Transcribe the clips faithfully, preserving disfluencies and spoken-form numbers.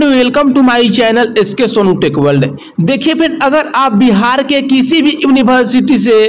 Welcome to my channel SK Sonu tech world. देखिए friend, अगर आप बिहार के किसी भी यूनिवर्सिटी से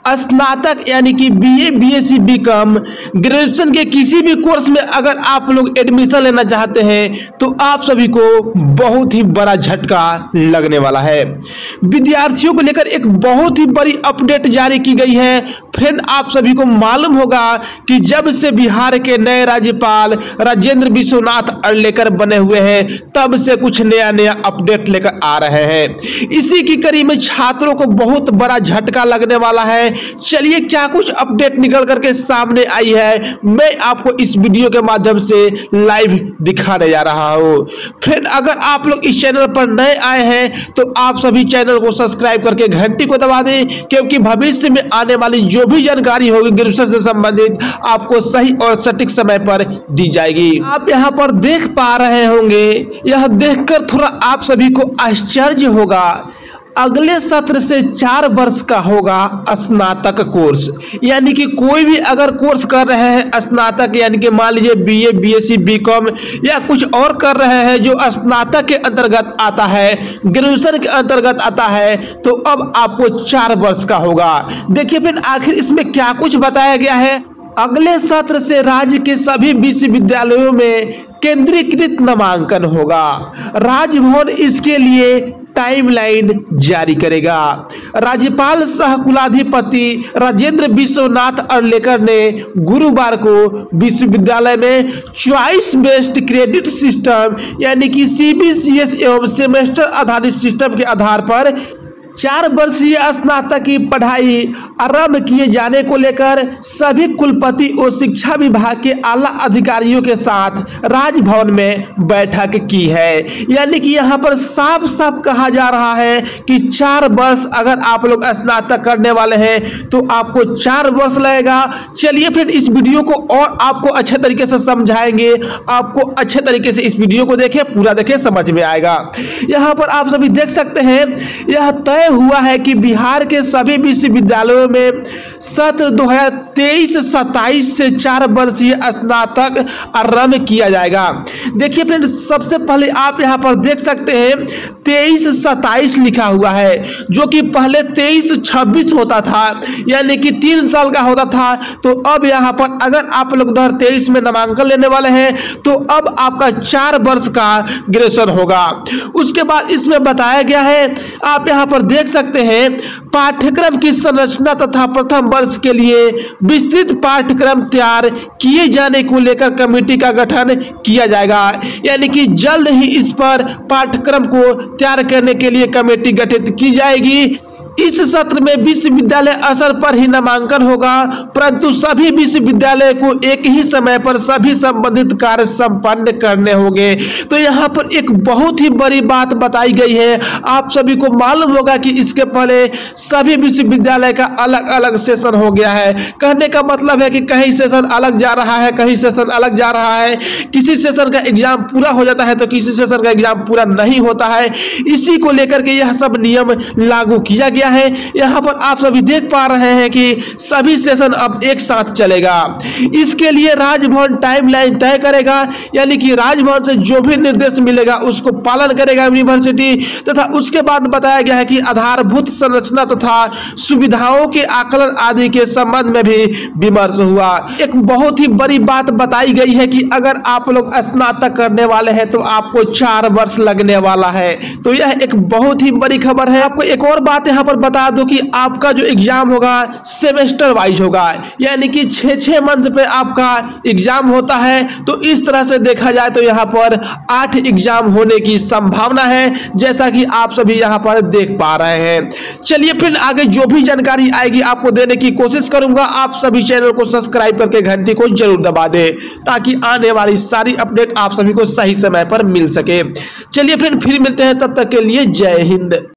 स्नातक यानी कि बीए, बीएससी, बीकॉम, ग्रेजुएशन के किसी भी कोर्स में अगर आप लोग एडमिशन लेना चाहते हैं तो आप सभी को बहुत ही बड़ा झटका लगने वाला है। विद्यार्थियों को लेकर एक बहुत ही बड़ी अपडेट जारी की गई है। फ्रेंड, आप सभी को मालूम होगा कि जब से बिहार के नए राज्यपाल राजेंद्र विश्वनाथ अर्लेकर बने हुए हैं तब से कुछ नया नया अपडेट लेकर आ रहे हैं। इसी की कड़ी में छात्रों को बहुत बड़ा झटका लगने वाला है। चलिए, क्या कुछ अपडेट निकल करके सामने आई है, मैं आपको इस वीडियो के माध्यम से लाइव दिखाने जा रहा हूं। फ्रेंड, अगर आप लोग इस चैनल पर नए आए हैं तो आप सभी चैनल को सब्सक्राइब करके घंटी को दबा दें, क्योंकि भविष्य में आने वाली जो भी जानकारी होगी ग्रेजुएशन से संबंधित आपको सही और सटीक समय पर दी जाएगी। आप यहां पर देख पा रहे होंगे, यह देखकर थोड़ा आप सभी को आश्चर्य होगा, अगले सत्र से चार वर्ष का होगा स्नातक कोर्स। यानी कि कोई भी अगर कोर्स कर रहे हैं स्नातक, यानी कि मान लीजिए बीए, बीएससी, बीकॉम या कुछ और कर रहे हैं जो स्नातक के अंतर्गत आता है, ग्रेजुएशन के अंतर्गत आता है, तो अब आपको चार वर्ष का होगा। देखिए फिर आखिर इसमें क्या कुछ बताया गया है। अगले सत्र से राज्य के सभी विश्वविद्यालयों में केंद्रीकृत नामांकन होगा। राजभवन इसके लिए टाइमलाइन जारी करेगा। राज्यपाल सह कुलाधिपति राजेंद्र विश्वनाथ अर्लेकर ने गुरुवार को विश्वविद्यालय में चॉइस बेस्ड क्रेडिट सिस्टम यानी कि सीबीसीएस एवं सेमेस्टर आधारित सिस्टम के आधार पर चार वर्षीय स्नातक की पढ़ाई आरंभ किए जाने को लेकर सभी कुलपति और शिक्षा विभाग के आला अधिकारियों के साथ राजभवन में बैठक की है। यानी कि यहां पर साफ साफ कहा जा रहा है कि चार वर्ष अगर आप लोग स्नातक करने वाले हैं तो आपको चार वर्ष लगेगा। चलिए फिर इस वीडियो को और आपको अच्छे तरीके से समझाएंगे, आपको अच्छे तरीके से इस वीडियो को देखें, पूरा देखें, समझ में आएगा। यहां पर आप सभी देख सकते हैं, यह तय हुआ है कि बिहार के सभी विश्वविद्यालयों में सत्र दो हज़ार तेईस सत्ताईस से चार वर्षीय स्नातक आरंभ किया जाएगा। देखिए फ्रेंड, सबसे पहले आप यहां पर देख सकते हैं तेईस सत्ताईस लिखा हुआ है, जो कि पहले तेईस छब्बीस होता था, यानी कि तीन साल का होता था। तो अब यहां पर अगर आप लोग दो हज़ार तेईस में नामांकन लेने वाले हैं तो अब आपका चार वर्ष का ग्रेजुएशन होगा। उसके बाद इसमें बताया गया है, आप यहां पर देख सकते हैं, पाठ्यक्रम की संरचना तथा प्रथम वर्ष के लिए विस्तृत पाठ्यक्रम तैयार किए जाने को लेकर कमेटी का गठन किया जाएगा। यानी कि जल्द ही इस पर पाठ्यक्रम को तैयार करने के लिए कमेटी गठित की जाएगी। इस सत्र में विश्वविद्यालय स्तर पर ही नामांकन होगा, परंतु सभी विश्वविद्यालय को एक ही समय पर सभी संबंधित कार्य संपन्न करने होंगे। तो यहाँ पर एक बहुत ही बड़ी बात बताई गई है। आप सभी को मालूम होगा कि इसके पहले सभी विश्वविद्यालय का अलग अलग सेशन हो गया है। कहने का मतलब है कि कहीं सेशन अलग जा रहा है, कहीं सेशन अलग जा रहा है। किसी सेशन का एग्जाम पूरा हो जाता है तो किसी सेशन का एग्जाम पूरा नहीं होता है। इसी को लेकर के यह सब नियम लागू किया गया है। यहां पर आप सभी देख पा रहे हैं कि सभी सेशन अब एक साथ चलेगा। इसके लिए राजभवन टाइमलाइन तय करेगा, यानी कि राजभवन से जो भी निर्देश मिलेगा उसको पालन करेगा यूनिवर्सिटी। तथा उसके बाद बताया गया है कि आधारभूत संरचना तथा सुविधाओं के आकलन आदि के संबंध में भी विमर्श हुआ। एक बहुत ही बड़ी बात बताई गई है कि अगर आप लोग स्नातक करने वाले हैं तो आपको चार वर्ष लगने वाला है। तो यह एक बहुत ही बड़ी खबर है। आपको एक और बात यहां पर बता दो कि आपका जो एग्जाम होगा सेमेस्टर वाइज होगा, यानी कि छह छह मंथ पे आपका एग्जाम होता है। तो इस तरह से देखा जाए तो यहाँ पर आठ एग्जाम होने की संभावना है, जैसा कि आप सभी यहाँ पर देख पा रहे हैं। चलिए फिर आगे जो भी जानकारी आएगी आपको देने की कोशिश करूंगा। आप सभी चैनल को सब्सक्राइब करके घंटी को जरूर दबा दें ताकि आने वाली सारी अपडेट आप सभी को सही समय पर मिल सके। चलिए फिर फिर मिलते हैं, तब तक के लिए जय हिंद।